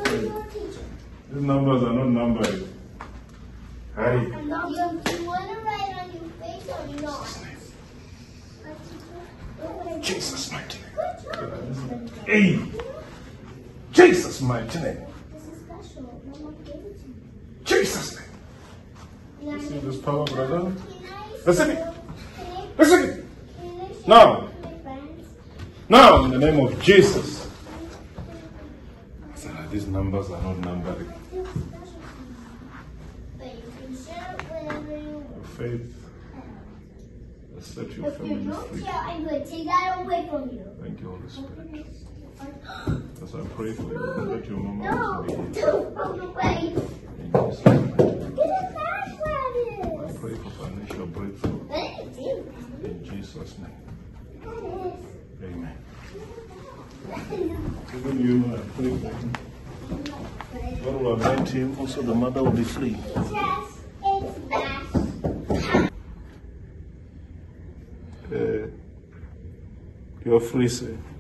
These numbers are not numbered. Hi. Do you want to write on your face or not? Jesus mighty name. Hey! Jesus mighty name. This is special. Mama gave it to me. Jesus name. You see this power, brother? Listen it. Listen. Listen it. Now. Now, in the name of Jesus. These numbers are not numbered. Faith. Set your family free. I'm going to take that away from you. Thank you, Holy Spirit. As I pray for you, let your mama No, also be don't go away. in Jesus' name. Get a background. I pray for financial breakthrough in Jesus' name. Amen. Even you, I pray for him. God will anoint him, also the mother will be free. You're free, sir.